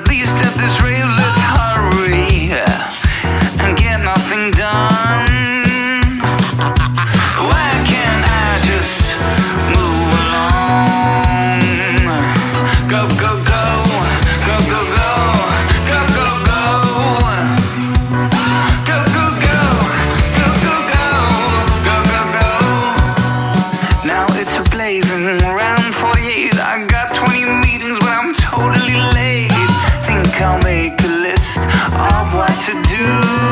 at least at this rate, let's hurry and get nothing done. Why can't I just move along? Go, go, go, go, go, go, go, go, go, go, go, go, go, go, go, go, go. Now it's a blazing around 48. I got 20 meetings, but I'm totally late. Think I'll make a list of what to do.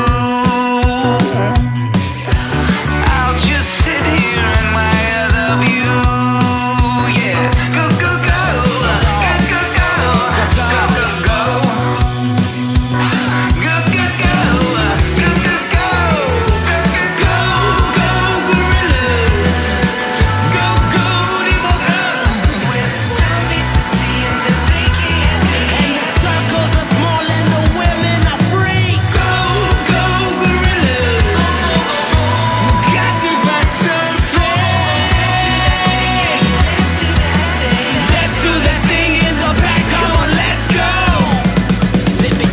I'll just sit here and admire the view. Yeah, go, go, go, go, go, go, go, go, go, go, go, go, go, go, go, go, go, gorillas, go, go, Devo, go. Where the sun meets the sea and the blinking and the circles are small and the women are free. Go, go, gorillas. We got to find something. Let's do that thing in the back. Come on, let's go. Sip it.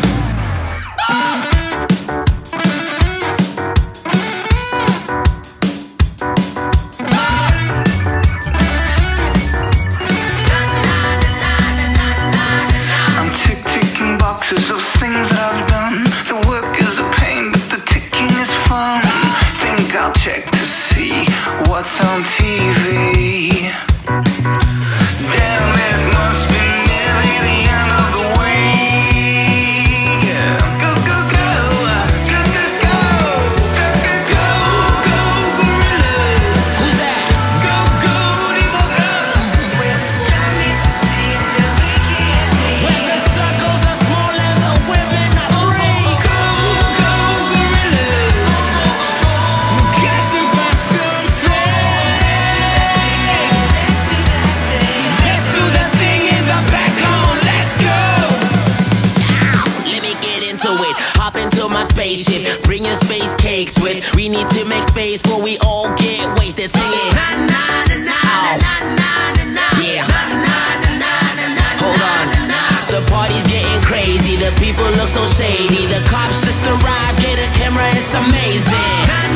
I'm ticking boxes of things that I've done. The work is a pain, but the ticking is fun. Think I'll check to see what's on TV. Damn, it must be nearly the end of the week. Go, go, go, go, go, go, go, go, go, gorillas. Who's that? Go, go, Devo, go. Where the sun meets the sea and the blinking where the circles are small and the women are free. Go, go, gorillas. We got to find something. Let's do that thing in the back. Come on, let's go. Let me get into it. Hop into my spaceship. Bring your space cakes with. We need to make space before we all get wasted. Sing it. Na na na na na na na na. Yeah. Na na na na na na. Hold on. The party's getting crazy. The people look so shady. The cops just arrived. Get a camera. It's amazing.